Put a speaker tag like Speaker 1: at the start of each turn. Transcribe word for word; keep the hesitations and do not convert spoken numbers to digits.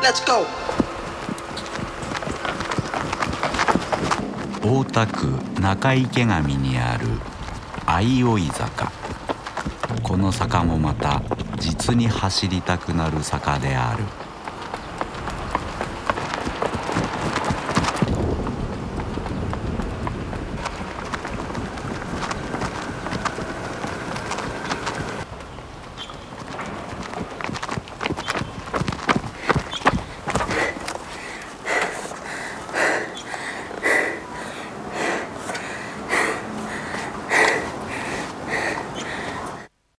Speaker 1: Let's go!
Speaker 2: 大田区中池上にある相生坂。この坂もまた実に走りたくなる坂である。